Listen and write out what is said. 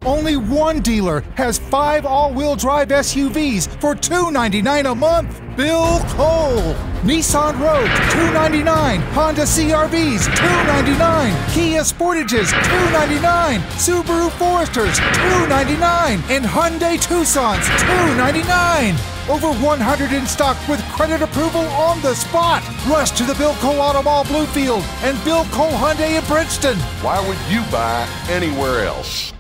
Only one dealer has 5 all-wheel drive SUVs for $299 a month. Bill Cole. Nissan Rogue, $299. Honda CR-Vs, $299. Kia Sportages, $299. Subaru Foresters, $299. And Hyundai Tucsons, $299. Over 100 in stock with credit approval on the spot. Rush to the Bill Cole Automall Bluefield and Bill Cole Hyundai in Princeton. Why would you buy anywhere else?